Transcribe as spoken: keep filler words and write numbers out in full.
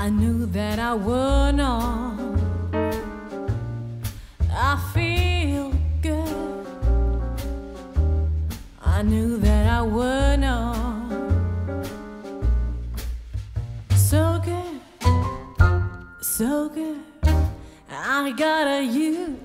I knew that I would not. I feel good. I knew that I would not. So good, so good. I got a you.